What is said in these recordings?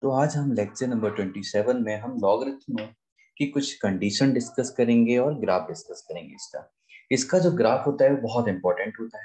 तो आज हम लेक्चर नंबर 27 में हम लॉगरिथम की कुछ कंडीशन डिस्कस करेंगे और ग्राफ डिस्कस करेंगे। इसका जो ग्राफ होता है वो बहुत इंपॉर्टेंट होता है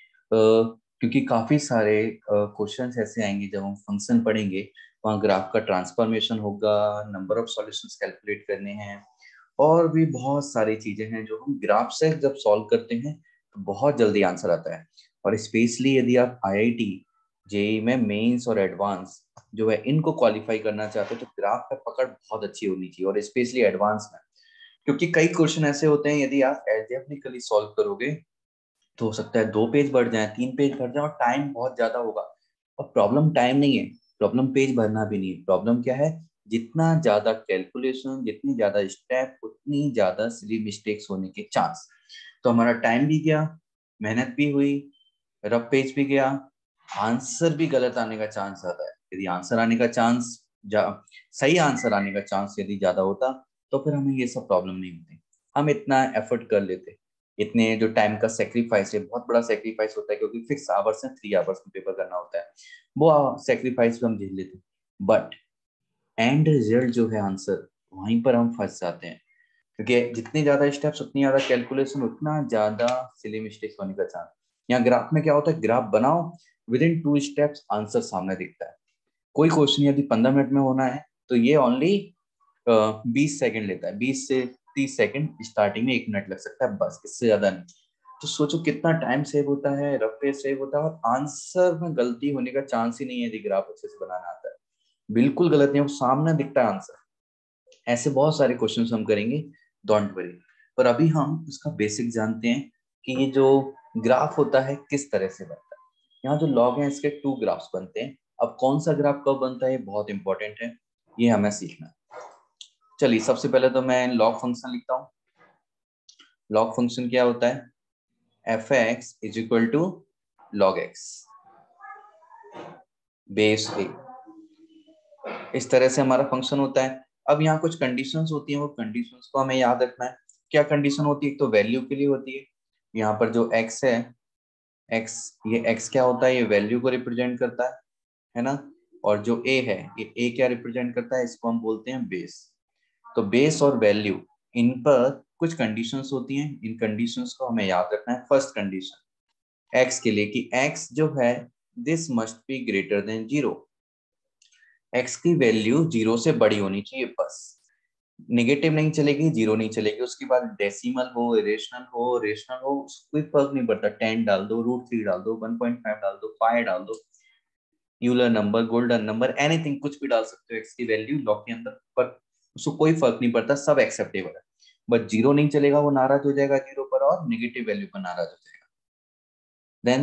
क्योंकि काफी सारे क्वेश्चंस ऐसे आएंगे जब हम फंक्शन पढ़ेंगे। वहाँ ग्राफ का ट्रांसफॉर्मेशन होगा, नंबर ऑफ सॉल्यूशंस कैलकुलेट करने हैं और भी बहुत सारी चीजें हैं जो हम ग्राफ से जब सॉल्व करते हैं तो बहुत जल्दी आंसर आता है। और स्पेशली यदि आप आईआईटी, जेईई में मेंस और एडवांस जो है इनको क्वालिफाई करना चाहते हो तो ग्राफ पे पकड़ बहुत अच्छी होनी चाहिए, और स्पेशली एडवांस में, क्योंकि कई क्वेश्चन ऐसे होते हैं यदि आप एल्जेब्रिकली सॉल्व करोगे तो हो सकता है 2 पेज बढ़ जाए, 3 पेज बढ़ जाए और टाइम बहुत ज्यादा होगा। और प्रॉब्लम टाइम नहीं है, प्रॉब्लम पेज भरना भी नहीं है। प्रॉब्लम क्या है? जितना ज्यादा कैलकुलेशन, जितनी ज्यादा स्टेप, उतनी ज्यादा सिली मिस्टेक्स होने के चांस। तो हमारा टाइम भी गया, मेहनत भी हुई, रफ पेज भी गया, आंसर भी गलत आने का चांस ज्यादा है। यदि आंसर आने का चांस सही आंसर आने का चांस यदि ज्यादा होता तो फिर हमें ये सब प्रॉब्लम नहीं होती। हम इतना एफर्ट कर लेते, इतने जो टाइम का सेक्रीफाइस है, बहुत बड़ा सेक्रीफाइस होता है क्योंकि फिक्स आवर्स में 3 आवर्स में पेपर करना होता है, वो सेक्रीफाइस हम झेल लेते। बट एंड रिजल्ट जो है आंसर, वहीं पर हम फंस जाते हैं, क्योंकि जितनी ज्यादा स्टेप्स उतनी ज्यादा कैलकुलेशन, उतना ज्यादा सिली मिस्टेक्स होने का चांस। यहाँ ग्राफ में क्या होता है, ग्राफ बनाओ, विद इन 2 स्टेप्स आंसर सामने दिखता है। कोई क्वेश्चन यदि 15 मिनट में होना है तो ये ओनली 20 सेकंड लेता है, 20 से 30 सेकंड, स्टार्टिंग में 1 मिनट लग सकता है, बस इससे ज्यादा नहीं। तो सोचो कितना टाइम सेव होता है, रफ पेज सेव होता है, और आंसर में गलती होने का चांस ही नहीं है यदि ग्राफ अच्छे से बनाना आता है। बिल्कुल गलत नहीं, वो सामने दिखता है आंसर। ऐसे बहुत सारे क्वेश्चन हम करेंगे, डोंट वरी। पर अभी हम उसका बेसिक जानते हैं कि ये जो ग्राफ होता है किस तरह से बनता है। यहाँ जो लॉग है इसके 2 ग्राफ्स बनते हैं। अब कौन सा ग्राफ कब बनता है ये बहुत इंपॉर्टेंट है, ये हमें सीखना है। चलिए सबसे पहले तो मैं लॉग फंक्शन लिखता हूँ। लॉग फंक्शन क्या होता है? F X is equal to log X base A. इस तरह से हमारा फंक्शन होता है। अब यहाँ कुछ कंडीशंस होती हैं, वो कंडीशंस को हमें याद रखना है। क्या कंडीशन होती है? एक तो वैल्यू के लिए होती है। यहाँ पर जो x है, x, ये x क्या होता है? ये वैल्यू को रिप्रेजेंट करता है ना। और जो a है, ये a क्या रिप्रेजेंट करता है? इसको हम बोलते हैं बेस। तो बेस और वैल्यू, इन पर कुछ कंडीशंस होती हैं, इन कंडीशंस को हमें याद रखना है। फर्स्ट कंडीशन x के लिए कि x जो है, this must be greater than 0। x की वैल्यू 0 से बड़ी होनी चाहिए, बस। नेगेटिव नहीं चलेगी, 0 नहीं चलेगी। उसके बाद डेसिमल हो, रेशनल हो, कोई फर्क नहीं पड़ता। 10 डाल दो, √3 डाल दो, 1.5 डाल दो, 5 डाल दो, Euler number, golden number, anything, कुछ भी डाल सकते हो एक्स की वैल्यू लॉग के अंदर, पर उसको कोई फर्क नहीं पड़ता, सब एक्सेप्टेबल है। बट 0 नहीं चलेगा, वो नाराज हो जाएगा 0 पर, और नेगेटिव वैल्यू पर नाराज हो जाएगा। Then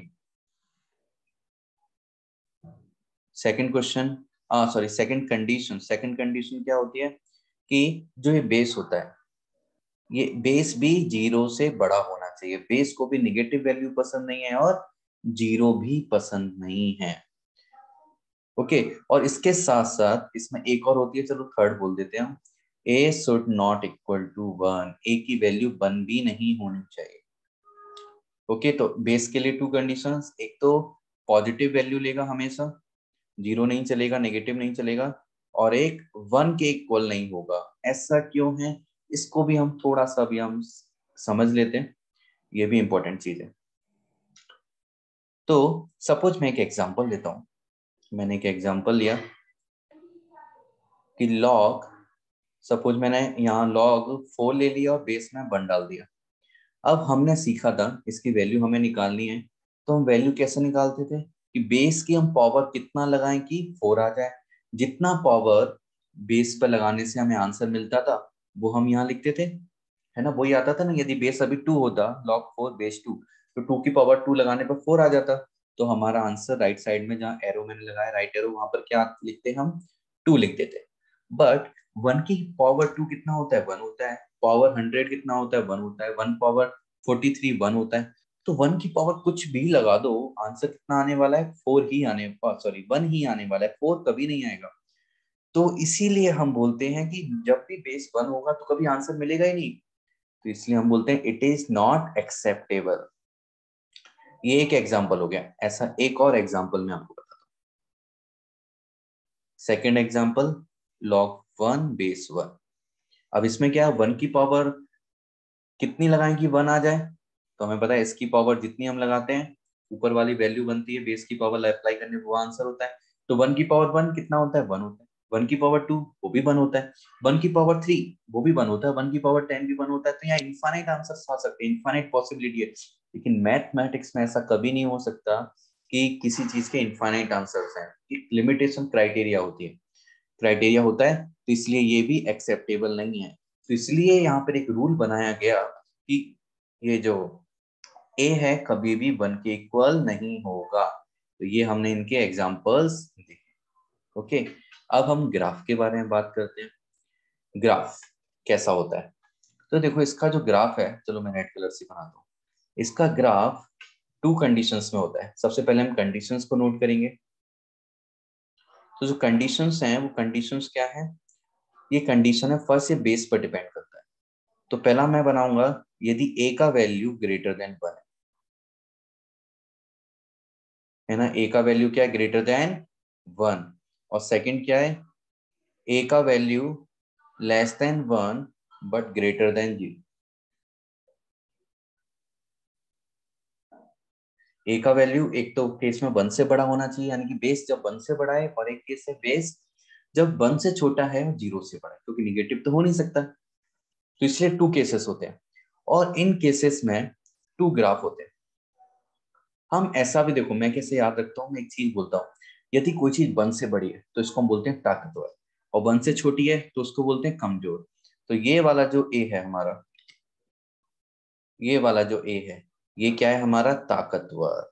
second question, sorry, second condition क्या होती है कि जो ये बेस होता है, ये बेस भी 0 से बड़ा होना चाहिए। बेस को भी निगेटिव वैल्यू पसंद नहीं है और 0 भी पसंद नहीं है। ओके, और इसके साथ साथ इसमें एक और होती है, चलो थर्ड बोल देते हैं हम। a should not equal to 1, a की वैल्यू 1 भी नहीं होनी चाहिए। ओके, तो बेस के लिए 2 कंडीशंस, एक तो पॉजिटिव वैल्यू लेगा हमेशा, 0 नहीं चलेगा, नेगेटिव नहीं चलेगा, और एक 1 के इक्वल नहीं होगा। ऐसा क्यों है, इसको भी हम थोड़ा सा भी हम समझ लेते हैं, ये भी इंपॉर्टेंट चीज है। तो सपोज मैं एक एग्जांपल लेता हूं। मैंने एक एग्जांपल लिया कि लॉग, सपोज मैंने यहाँ log 4 ले लिया और बेस में 1 डाल दिया। अब हमने सीखा था इसकी वैल्यू हमें निकालनी है, तो हम वैल्यू कैसे निकालते थे कि बेस की हम पावर कितना लगाएं कि 4 आ जाए। जितना पावर बेस पर लगाने से हमें आंसर मिलता था वो हम यहाँ लिखते थे, है ना। वही आता था ना, यदि बेस अभी 2 होता, log 4 बेस 2, तो 2 की पावर 2 लगाने पर 4 आ जाता। तो हमारा आंसर राइट साइड में जहाँ एरो मैंने लगाया, राइट एरो, वहां पर क्या लिखते हम? 2 लिख देते। बट 1 की पावर 2 कितना होता है? 1 होता है। पावर 100 कितना होता है? 1 होता है। 1 पावर 43 1 होता है। तो 1 की पावर कुछ भी लगा दो, आंसर कितना आने वाला है? 4 ही आने, सॉरी 1 ही आने वाला है, 4 कभी नहीं आएगा। तो इसीलिए हम बोलते हैं कि जब भी बेस 1 होगा तो कभी आंसर मिलेगा ही नहीं। तो इसलिए हम बोलते हैं इट इज नॉट एक्सेप्टेबल। ये एक एग्जांपल हो गया। ऐसा एक और एग्जांपल मैं आपको बताता सेकेंड एग्जाम्पल log 1 बेस 1। अब इसमें क्या है, 1 की पावर कितनी लगाएं कि 1 आ जाए, तो हमें पता है इसकी पावर जितनी हम लगाते हैं ऊपर वाली वैल्यू बनती है, बेस की पावर अप्लाई करने पर वो आंसर होता है। तो 1 की पावर 1 कितना होता है, 1 होता है। 1 की पावर 2 वो भी 1 होता है। 1 की पावर 3 वो भी 1 होता है। 1 की पावर 10 भी 1 होता है। तो यहाँ इनफाइनाइट आंसर आ सकते हैं, इनफाइनाइट पॉसिबिलिटी है। लेकिन मैथमेटिक्स में ऐसा कभी नहीं हो सकता कि किसी चीज के इनफाइनाइट आंसर्स हैं। एक लिमिटेशन क्राइटेरिया होती है, क्राइटेरिया होता है, तो इसलिए ये भी एक्सेप्टेबल नहीं है। तो इसलिए यहाँ पर एक रूल बनाया गया कि ये जो ए है कभी भी 1 के इक्वल नहीं होगा। तो ये हमने इनके एग्जांपल्स देखे। ओके, अब हम ग्राफ के बारे में बात करते हैं। ग्राफ कैसा होता है, तो देखो इसका जो ग्राफ है, चलो मैं रेड कलर से बनाता हूँ। इसका ग्राफ 2 कंडीशंस में होता है। सबसे पहले हम कंडीशंस को नोट करेंगे। तो जो कंडीशंस हैं वो कंडीशंस क्या है, ये कंडीशन है फर्स्ट ये बेस पर डिपेंड करता है। तो पहला मैं बनाऊंगा यदि ए का वैल्यू ग्रेटर देन 1 है ना, ए का वैल्यू क्या है, ग्रेटर देन 1। और सेकंड क्या है, ए का value less than 1 but greater than 0। A का वैल्यू एक तो केस में 1 से बड़ा होना चाहिए, यानी कि बेस जब 1 से बड़ा है, और एक केस है बेस जब 1 से छोटा है और 0 से बड़ा है, क्योंकि निगेटिव तो हो नहीं सकता। तो इसलिए 2 केसेस होते हैं, और इन केसेस में 2 ग्राफ होते हैं। हम ऐसा भी देखो, मैं कैसे याद रखता हूँ, मैं एक चीज बोलता हूँ। यदि कोई चीज 1 से बड़ी है तो इसको हम बोलते हैं ताकतवर, और 1 से छोटी है तो उसको बोलते हैं कमजोर। तो ये वाला जो ए है हमारा, ये वाला जो ए है, ये क्या है हमारा, ताकतवर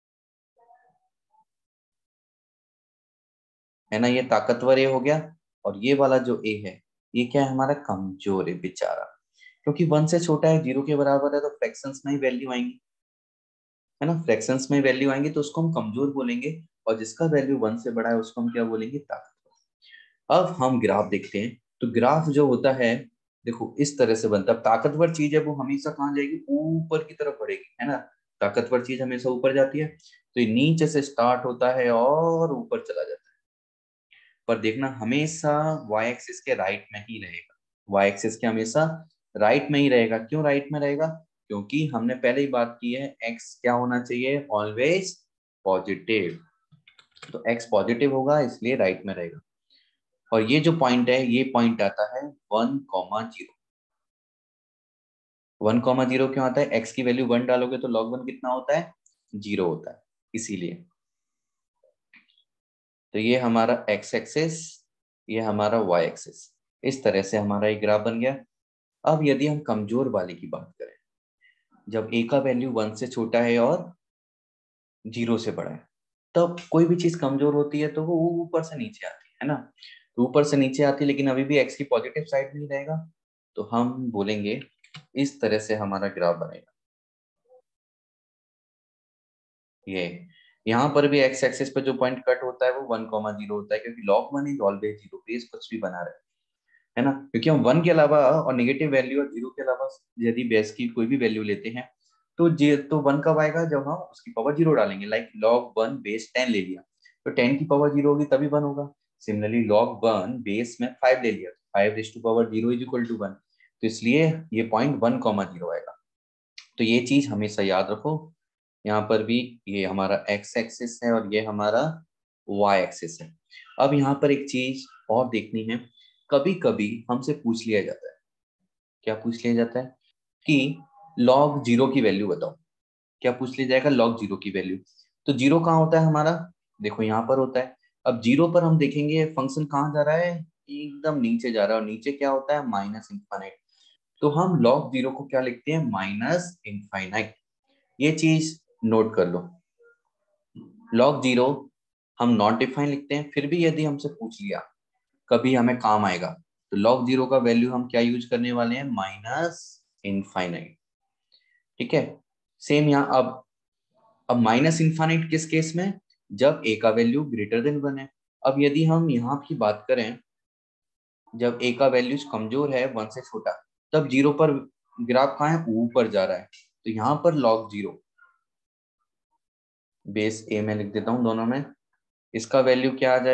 है ना, ये ताकतवर ए हो गया। और ये वाला जो ए है, ये क्या है हमारा, कमजोर है बेचारा। क्योंकि 1 से छोटा है, 0 के बराबर है, तो फ्रैक्शंस में ही वैल्यू आएंगी, है ना, फ्रैक्शंस में वैल्यू आएंगे, तो उसको हम कमजोर बोलेंगे। और जिसका वैल्यू 1 से बड़ा है उसको हम क्या बोलेंगे, ताकतवर। अब हम ग्राफ देखते हैं। तो ग्राफ जो होता है, देखो इस तरह से बनता है। ताकतवर चीज है वो हमेशा कहाँ जाएगी, ऊपर की तरफ बढ़ेगी, है ना। ताकतवर चीज हमेशा ऊपर जाती है। तो ये नीचे से स्टार्ट होता है और ऊपर चला जाता है। पर देखना हमेशा वाई एक्सिस के राइट में ही रहेगा। वाई एक्सिस के हमेशा राइट में ही रहेगा। क्यों राइट में रहेगा, क्योंकि हमने पहले ही बात की है, एक्स क्या होना चाहिए, ऑलवेज पॉजिटिव। तो एक्स पॉजिटिव होगा इसलिए राइट में रहेगा। और ये जो पॉइंट है, ये पॉइंट आता है 1,0। 1,0 क्यों आता है, एक्स की वैल्यू 1 डालोगे तो log 1 कितना होता है, 0 होता है, इसीलिए। तो ये हमारा एक्स एक्सिस, ये हमारा वाई एक्सिस, इस तरह से हमारा एक ग्राफ बन गया। अब यदि हम कमजोर वाले की बात करें, जब ए का वैल्यू 1 से छोटा है और 0 से बड़ा है, तब कोई भी चीज कमजोर होती है तो वो ऊपर से नीचे आती है ना। तो ऊपर से नीचे आती है, लेकिन अभी भी एक्स की पॉजिटिव साइड नहीं रहेगा। तो हम बोलेंगे इस तरह से हमारा ग्राफ बनेगा। ये यहाँ पर भी एक्स एक्सिस पे जो पॉइंट कट होता है वो 1,0 होता है, क्योंकि log 1 इज ऑलवेज 0, बेस कुछ भी बना रहे, है ना। क्योंकि हम 1 के अलावा और नेगेटिव वैल्यू और 0 के अलावा यदि बेस की कोई भी वैल्यू लेते हैं, तो तो 1 कब आएगा, जब हम उसकी पावर 0 डालेंगे। लाइक log 1 बेस 10 ले लिया, तो 10 की पावर 0 होगी तभी 1 होगा। सिमिलरली log 1 बेस में 5 ले लिया, 5 raise to power 0 is equal to 1। तो इसलिए ये पॉइंट 1,0 आएगा। तो ये चीज हमेशा याद रखो। यहाँ पर भी ये हमारा एक्स एक्सिस है और ये हमारा वाई एक्सिस है। अब यहाँ पर एक चीज और देखनी है, कभी कभी हमसे पूछ लिया जाता है, क्या पूछ लिया जाता है कि log 0 की वैल्यू बताओ। क्या पूछ लिया जाएगा, log 0 की वैल्यू। तो 0 कहाँ होता है हमारा, देखो यहाँ पर होता है। अब 0 पर हम देखेंगे फंक्शन कहाँ जा रहा है, एकदम नीचे जा रहा है, और नीचे क्या होता है, माइनस इंफाइनाइट। तो हम log 0 को क्या लिखते हैं, माइनस इंफाइनाइट। ये चीज नोट कर लो। log 0 हम नॉट डिफाइन लिखते हैं, फिर भी यदि हमसे पूछ लिया, कभी हमें काम आएगा, तो log 0 का वैल्यू हम क्या यूज करने वाले हैं, माइनस इनफाइनाइट। ठीक है, सेम यहाँ। अब माइनस इनफाइनाइट किस केस में, जब a का वैल्यू ग्रेटर देन 1 है। अब यदि हम यहाँ की बात करें, जब a का वैल्यू कमजोर है, 1 से छोटा, तब 0 पर ग्राफ कहाँ है, ऊपर जा रहा है। तो यहाँ पर log 0 बेस a में लिख देता हूँ दोनों में, इसका वैल्यू क्या आ जाएगा,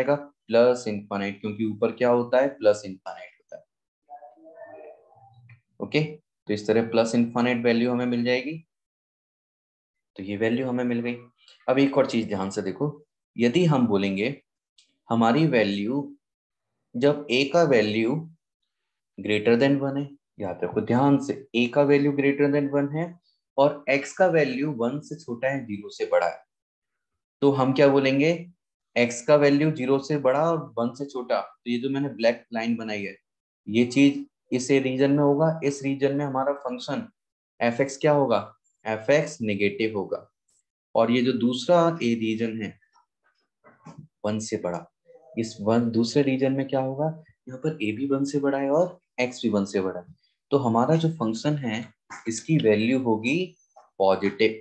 प्लस इनफाइनाइट, क्योंकि ऊपर क्या होता है, प्लस इनफाइनाइट होता है। ओके, तो इस तरह प्लस इनफाइनाइट वैल्यू हमें मिल जाएगी। तो ये वैल्यू हमें मिल गई। अब एक और चीज ध्यान से देखो, यदि हम बोलेंगे हमारी वैल्यू, जब a का वैल्यू ग्रेटर देन 1 है, याद रखो ध्यान से, a का वैल्यू ग्रेटर देन 1 है और x का वैल्यू 1 से छोटा है, 0 से बड़ा है, तो हम क्या बोलेंगे, x का वैल्यू 0 से बड़ा और 1 से छोटा, तो ये जो मैंने ब्लैक लाइन बनाई है, ये चीज इस रीजन में होगा, इस रीजन में हमारा फंक्शन f(x) क्या होगा, f(x) नेगेटिव होगा। और ये जो दूसरा ए रीजन है 1 से बड़ा, इस वन दूसरे रीजन में क्या होगा, यहाँ पर ए भी 1 से बड़ा है और एक्स भी 1 से बड़ा है, तो हमारा जो फंक्शन है इसकी वैल्यू होगी पॉजिटिव,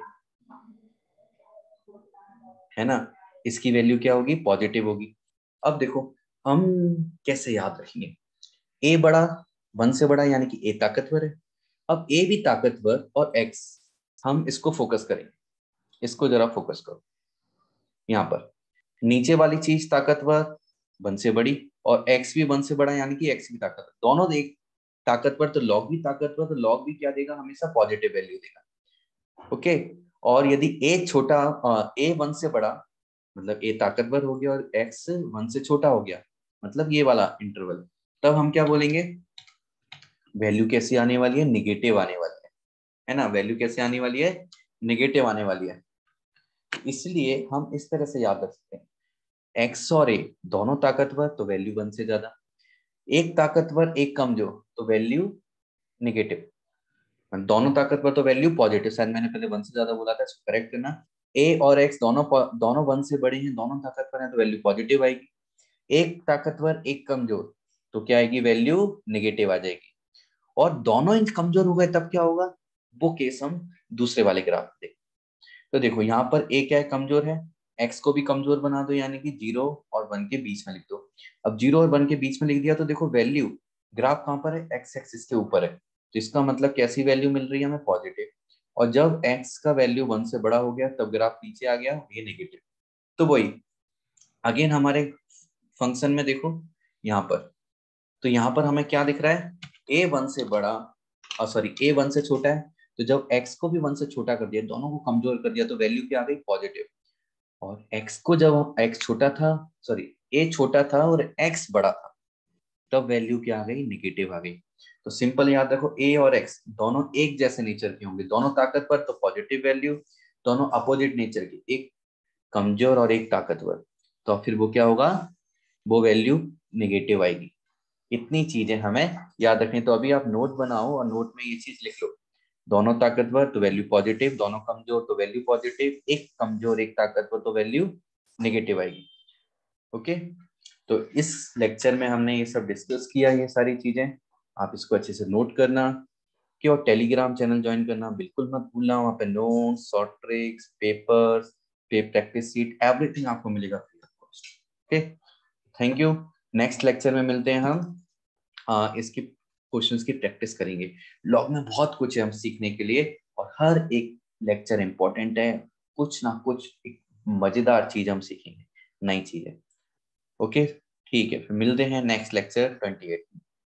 है ना, इसकी वैल्यू क्या होगी, पॉजिटिव होगी। अब देखो हम कैसे याद रखेंगे, ए बड़ा 1 से बड़ा यानी कि ए ताकतवर है। अब ए भी ताकतवर और एक्स, हम इसको फोकस करेंगे, इसको जरा फोकस करो, यहाँ पर नीचे वाली चीज ताकतवर 1 से बड़ी और x भी 1 से बड़ा यानी कि x भी ताकतवर, दोनों देख ताकतवर, तो log भी ताकतवर, तो log भी क्या देगा, हमेशा पॉजिटिव वैल्यू देगा। ओके, और यदि a छोटा, a 1 से बड़ा मतलब a ताकतवर हो गया और x 1 से छोटा हो गया, मतलब ये वाला इंटरवल, तब हम क्या बोलेंगे, वैल्यू कैसी आने वाली है, निगेटिव आने वाली है ना, वैल्यू कैसे आने वाली है, निगेटिव आने वाली है। इसलिए हम इस तरह से याद रख सकते हैं, एक्स और ए दोनों ताकतवर तो वैल्यू 1 से ज्यादा, एक ताकतवर एक कमजोर तो वैल्यू नेगेटिव, दोनों ताकतवर तो वैल्यू पॉजिटिव, शायद मैंने पहले 1 से ज्यादा बोला था, इसको करेक्ट करना। ए और एक्स दोनों दोनों 1 से बड़े हैं, दोनों ताकतवर हैं, तो वैल्यू पॉजिटिव आएगी। एक ताकतवर एक कमजोर तो क्या आएगी, वैल्यू नेगेटिव आ जाएगी। और दोनों इंच कमजोर हो गए तब क्या होगा, वो केस हम दूसरे वाले ग्राफ में देखें। तो देखो यहाँ पर ए क्या है, कमजोर है, एक्स को भी कमजोर बना दो, यानी कि 0 और 1 के बीच में लिख दो। अब 0 और 1 के बीच में लिख दिया तो देखो वैल्यू, ग्राफ कहाँ पर है, एक्स एक्सिस के ऊपर है, तो इसका मतलब कैसी वैल्यू मिल रही है हमें, पॉजिटिव। और जब एक्स का वैल्यू 1 से बड़ा हो गया तब ग्राफ नीचे आ गया, ये नेगेटिव। तो वही अगेन हमारे फंक्शन में देखो यहाँ पर, तो यहाँ पर हमें क्या दिख रहा है, ए 1 से बड़ा, सॉरी ए 1 से छोटा है, तो जब x को भी 1 से छोटा कर दिया, दोनों को कमजोर कर दिया, तो वैल्यू क्या आ गई, पॉजिटिव। और x को जब x छोटा था, सॉरी a छोटा था और x बड़ा था, तब वैल्यू क्या आ गई, निगेटिव आ गई। तो सिंपल याद रखो, a और x दोनों एक जैसे नेचर के होंगे, दोनों ताकतवर तो पॉजिटिव वैल्यू, दोनों अपोजिट नेचर के, एक कमजोर और एक ताकतवर, तो फिर वो क्या होगा, वो वैल्यू निगेटिव आएगी। इतनी चीजें हमें याद रखनी। तो अभी आप नोट बनाओ और नोट में ये चीज लिख लो, दोनों ताकतवर तो वैल्यू पॉजिटिव, दोनों कमजोर तो वैल्यू पॉजिटिव, एक कमजोर एक ताकतवर तो वैल्यू नेगेटिव आएगी। ओके, तो इस लेक्चर में हमने ये सब डिस्कस किया, ये सारी चीजें आप इसको अच्छे से नोट करना कि, और टेलीग्राम चैनल ज्वाइन करना बिल्कुल मत भूलना, वहाँ पे नोट्स, शॉर्ट ट्रिक्स, पेपर्स, पे प्रैक्टिस सीट, एवरीथिंग आपको मिलेगा free of cost. Okay, thank you. Next lecture में मिलते हैं हम, इसकी क्वेश्चंस की प्रैक्टिस करेंगे। लॉग में बहुत कुछ है हम सीखने के लिए और हर एक लेक्चर इंपॉर्टेंट है, कुछ ना कुछ एक मजेदार चीज हम सीखेंगे, नई चीज है। ओके, ठीक है, फिर मिलते हैं नेक्स्ट लेक्चर 28 में।